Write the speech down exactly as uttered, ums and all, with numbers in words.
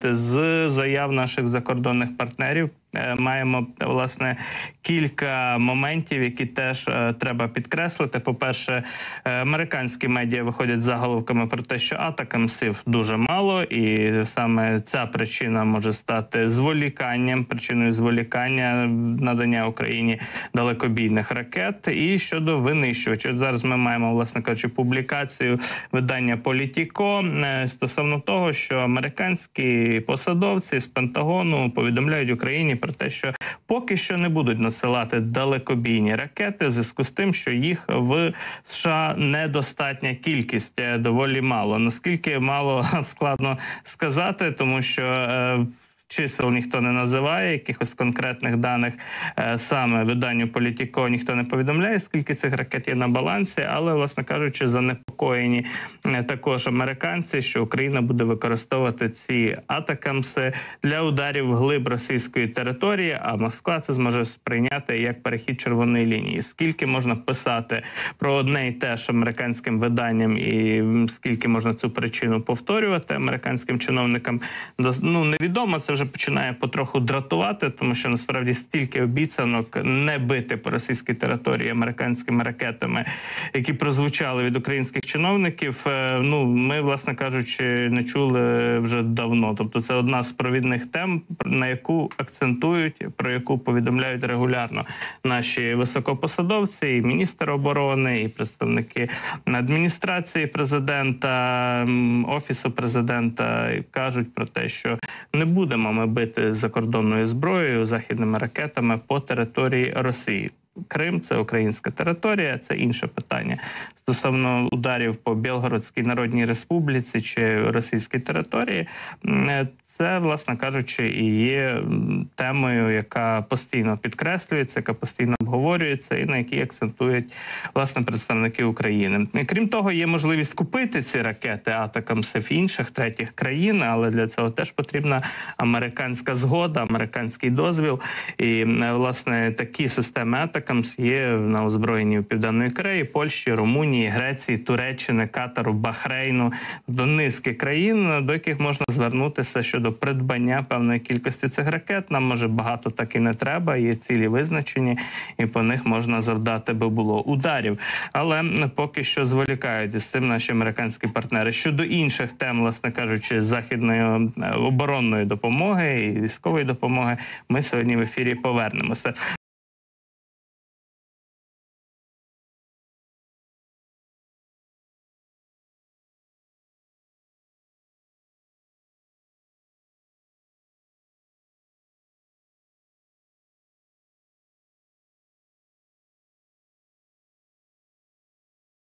з заяв наших закордонних партнерів. Маємо, власне, кілька моментів, які теж е, треба підкреслити. По-перше, американські медіа виходять з заголовками про те, що атакамсів дуже мало, і саме ця причина може стати зволіканням, причиною зволікання надання Україні далекобійних ракет. І щодо винищувачів. Зараз ми маємо, власне кажучи, публікацію видання «Політіко» е, стосовно того, що американські посадовці з Пентагону повідомляють Україні про те, що поки що не будуть насилати далекобійні ракети в зв'язку з тим, що їх в США недостатня кількість, доволі мало. Наскільки мало, складно сказати, тому що е, чисел ніхто не називає, якихось конкретних даних е, саме виданню «Політіко» ніхто не повідомляє, скільки цих ракет є на балансі, але, власне кажучи, занепокоєні е, також американці, що Україна буде використовувати ці атакамси для ударів вглиб російської території, а Москва це зможе сприйняти як перехід червоної лінії. Скільки можна писати про одне і те ж американським виданням і скільки можна цю причину повторювати американським чиновникам, ну, невідомо. Це вже починає потроху дратувати, тому що насправді стільки обіцянок не бити по російській території американськими ракетами, які прозвучали від українських чиновників, ну, ми, власне кажучи, не чули вже давно. Тобто це одна з провідних тем, на яку акцентують, про яку повідомляють регулярно наші високопосадовці, і міністр оборони, і представники адміністрації президента, офісу президента, і кажуть про те, що не будемо ми бити закордонною зброєю, західними ракетами по території Росії. Крим – це українська територія, це інше питання. Стосовно ударів по Білгородській Народній Республіці чи російській території, це, власне кажучи, і є темою, яка постійно підкреслюється, яка постійно обговорюється і на якій акцентують, власне, представники України. Крім того, є можливість купити ці ракети атакамс в інших третіх країн, але для цього теж потрібна американська згода, американський дозвіл. І, власне, такі системи атакамс є на озброєнні у Південної Кореї, Польщі, Румунії, Греції, Туреччини, Катару, Бахрейну, до низки країн, до яких можна звернутися щодо до придбання певної кількості цих ракет. Нам, може, багато так і не треба, є цілі визначені, і по них можна завдати би було ударів. Але поки що зволікають із цим наші американські партнери. Щодо інших тем, власне кажучи, західної оборонної допомоги і військової допомоги, ми сьогодні в ефірі повернемося.